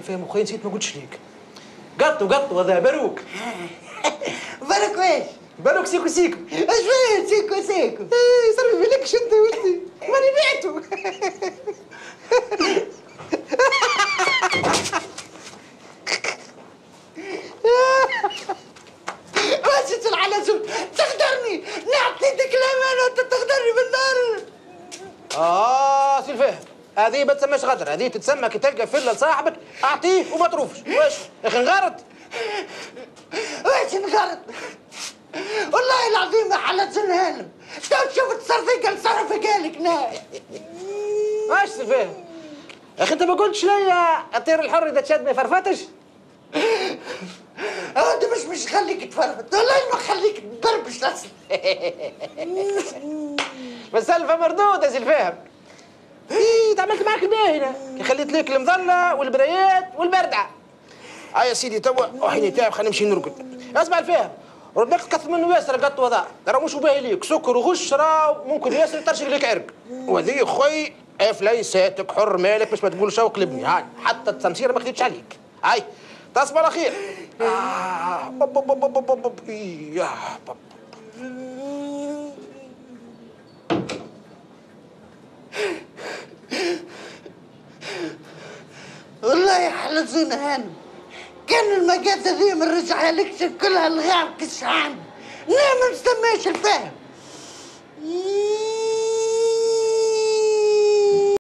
فاهم اخويا نسيت ما قلتش ليك. قطو هذا باروك. باروك واش؟ باروك سيكو سيكو. اش فيه سيكو سيكو؟ صرف بالكش انت ولدي ماني بعته. واش على زول تقدرني نعطيتك الامانه وانت تقدرني بالنار. سي الفاهم هذه ما تسماش غدر، هذه تتسمى كي تلقى فله لصاحبك اعطيه وما تروفش. واش يا اخي نغرط؟ واش نغرط؟ والله العظيم ما حلت زنهالم. تو تشوف تصرفي قال صرفي قالك ناي. واش سي الفاهم؟ يا اخي انت ما قلتش ليا الطير الحر اذا تشد ما يفرفتش؟ انت مش خليك تفرفت، والله ما خليك تبربش اصلا. بس سلفه مردود يا سي الفاهم. تعملت معاك الباهنه كي خليت لك المظله والبرايات والبردعه. يا سيدي توا وحيني تعب خلينا نمشي نرقد. اسمع الفاهم ربك كثر منه ياسر قط وضع ترى مش باهي ليك سكر وغش راه ممكن ياسر يطرشق لك عرق. وهذه خوي افليساتك حر مالك باش ما تقولش وقلبني. هاي حتى التمسيره ما خديتش عليك. هاي تصبر على خير. والله يا حلزون هانم كان المقاطع ذي من رجع لك كلها الغاب كشعان. لا ما نستماش الفهم.